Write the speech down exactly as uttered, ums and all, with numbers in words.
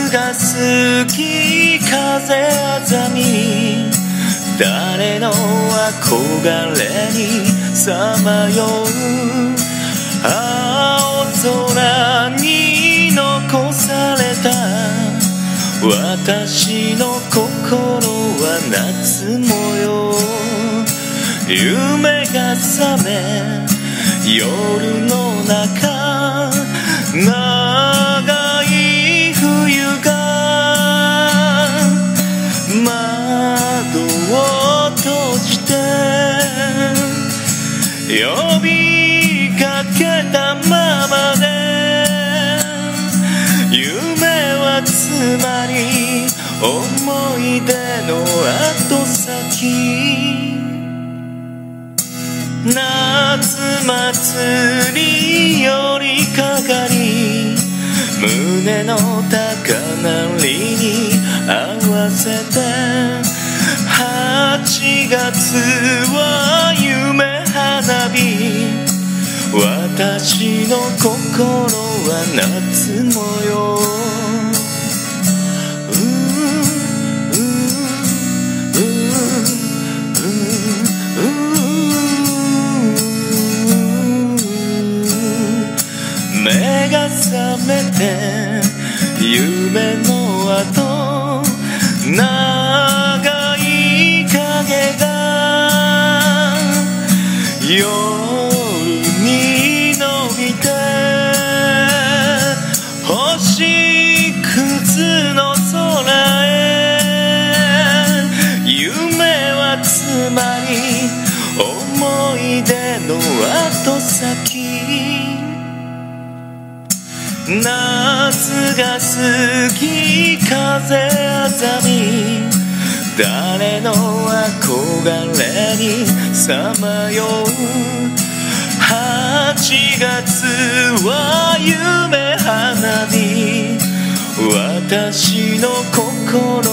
が好き風あざみ誰の憧れにさまよう青空に残された私の心は夏模様夢が覚め夜の中長い冬が窓を閉じて呼びかけたままで夢はつまり思い出の後先夏祭り寄りかかり胸の高鳴りに合わせてはちがつは夢花火私の心は夏模様目が覚めて夢の後長い影が夜に伸びて星屑の空へ夢はつまり思い出の後先夏が好き風あざみ誰の憧れにさまようはちがつは夢花火私の心